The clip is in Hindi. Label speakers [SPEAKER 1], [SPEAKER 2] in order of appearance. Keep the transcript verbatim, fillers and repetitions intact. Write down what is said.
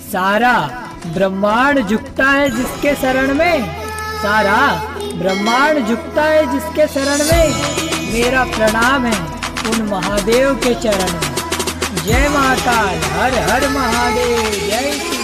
[SPEAKER 1] सारा ब्रह्मांड झुकता है जिसके शरण में, सारा ब्रह्मांड झुकता है जिसके शरण में। मेरा प्रणाम है उन महादेव के चरण में। जय महाकाल, हर हर महादेव, जय।